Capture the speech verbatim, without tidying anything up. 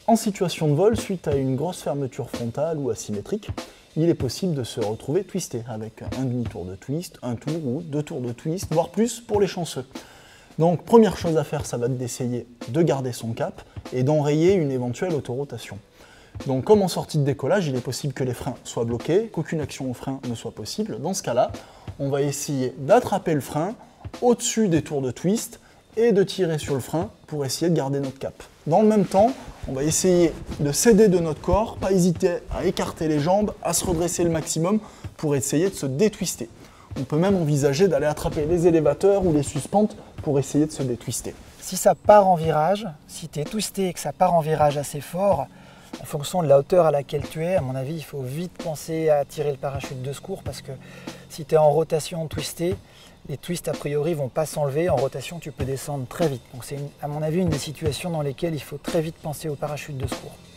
En situation de vol, suite à une grosse fermeture frontale ou asymétrique, il est possible de se retrouver twisté avec un demi-tour de twist, un tour ou deux tours de twist, voire plus pour les chanceux. Donc première chose à faire, ça va être d'essayer de garder son cap et d'enrayer une éventuelle autorotation. Donc comme en sortie de décollage, il est possible que les freins soient bloqués, qu'aucune action au frein ne soit possible. Dans ce cas-là, on va essayer d'attraper le frein au-dessus des tours de twist et de tirer sur le frein pour essayer de garder notre cap. Dans le même temps, on va essayer de s'aider de notre corps, pas hésiter à écarter les jambes, à se redresser le maximum pour essayer de se détwister. On peut même envisager d'aller attraper les élévateurs ou les suspentes pour essayer de se détwister. Si ça part en virage, si tu es twisté et que ça part en virage assez fort, en fonction de la hauteur à laquelle tu es, à mon avis, il faut vite penser à tirer le parachute de secours parce que si tu es en rotation twisté, les twists a priori ne vont pas s'enlever. En rotation, tu peux descendre très vite. Donc c'est à mon avis une des situations dans lesquelles il faut très vite penser au parachute de secours.